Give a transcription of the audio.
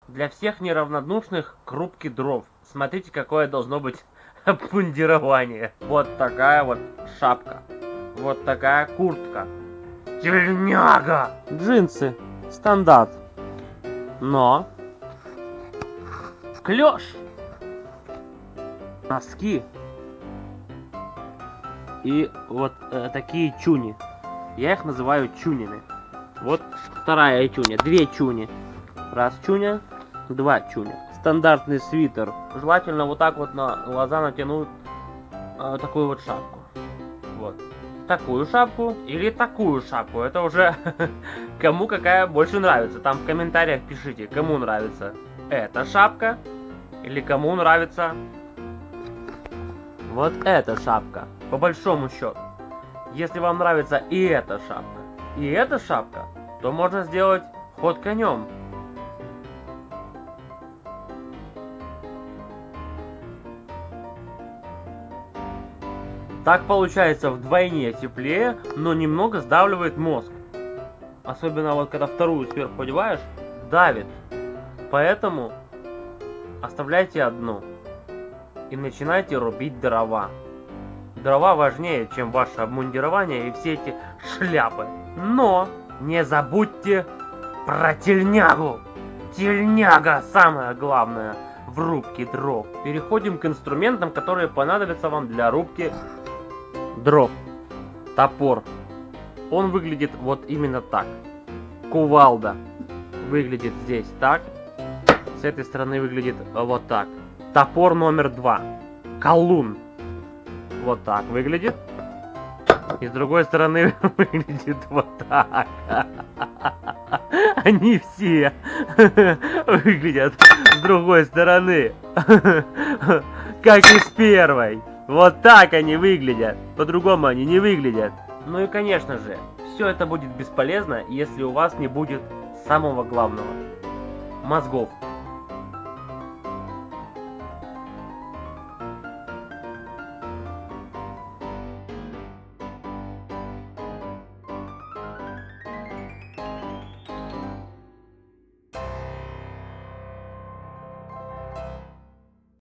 Для всех неравнодушных к рубке дров. Смотрите, какое должно быть обмундирование. Вот такая вот шапка. Вот такая куртка. Тельняга! Джинсы. Стандарт. Но клеш. Носки. И вот такие чуни. Я их называю чунями. Вот вторая чуня. Две чуни. Раз чуня, два чуня. Стандартный свитер. Желательно вот так вот на глаза натянуть такую вот шапку. Вот. Такую шапку или такую шапку. Это уже кому какая больше нравится. Там в комментариях пишите, кому нравится эта шапка или кому нравится вот эта шапка. По большому счету. Если вам нравится и эта шапка, то можно сделать ход конем. Так получается вдвойне теплее, но немного сдавливает мозг. Особенно вот когда вторую сверху одеваешь, давит. Поэтому оставляйте одну и начинайте рубить дрова. Дрова важнее, чем ваше обмундирование и все эти шляпы. Но не забудьте про тельнягу. Тельняга самое главное в рубке дров. Переходим к инструментам, которые понадобятся вам для рубки дров. Топор. Он выглядит вот именно так. Кувалда выглядит здесь так. С этой стороны выглядит вот так. Топор номер 2. Колун. Вот так выглядит. И с другой стороны выглядит вот так. Они все выглядят с другой стороны. Как и с первой. Вот так они выглядят. По-другому они не выглядят. Ну и конечно же, все это будет бесполезно, если у вас не будет самого главного. Мозгов.